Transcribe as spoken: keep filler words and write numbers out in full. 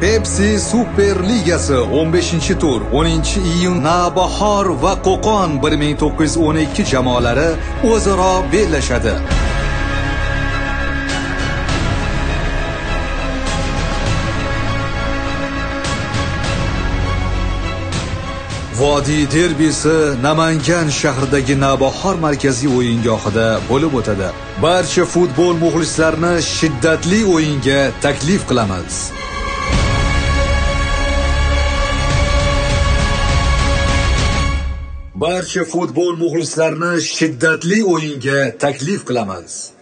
Pepsi Super Ligasi o'n beshinchi tur o'ninchi iyun Navbahor va Qo'qon bir ming to'qqiz yuz o'n ikki jamoalari o'zaro bellashadi. Vodiy derbisi Namangan shahridagi Navbahor markaziy o'yingohida bo'lib o'tadi. Barcha futbol muxlislarini shiddatli o'yinga taklif qilamiz. Barcha futbol muxlislarini shiddatli o'yinga taklif qilamiz.